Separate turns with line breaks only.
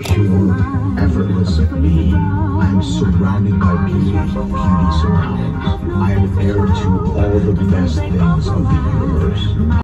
pure, effortless being. I am surrounded by beauty, beauty surrounding. I am heir to all the best things of the universe.